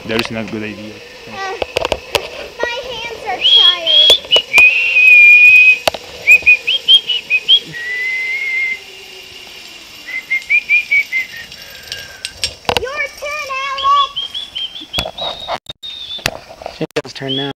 That is not a good idea. My hands are tired. Your turn, Alex. It's turn now.